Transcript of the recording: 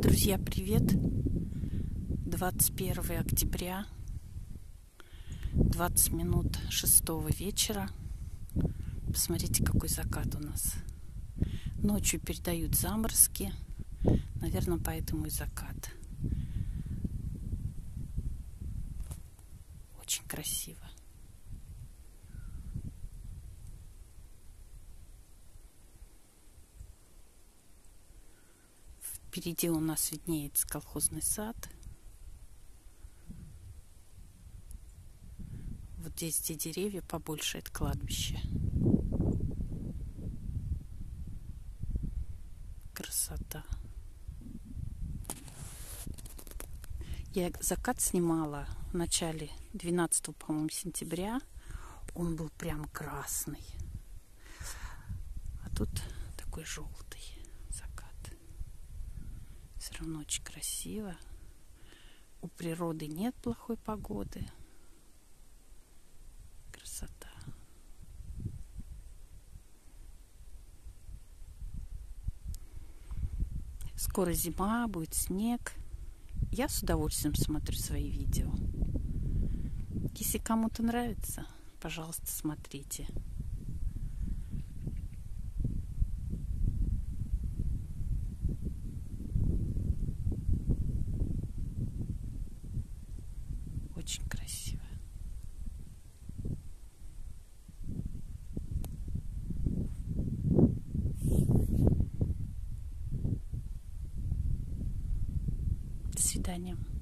Друзья, привет! 21 октября, 20 минут 6 вечера. Посмотрите, какой закат у нас. Ночью передают заморозки, наверное, поэтому и закат. Очень красиво. Впереди у нас виднеется колхозный сад. Вот здесь, где деревья побольше, это кладбище. Красота. Я закат снимала в начале 12, по-моему, сентября. Он был прям красный. А тут такой желтый закат. Все равно очень красиво. У природы нет плохой погоды. Красота. Скоро зима, будет снег. Я с удовольствием смотрю свои видео. Если кому-то нравится, пожалуйста, смотрите. Очень красиво. До свидания.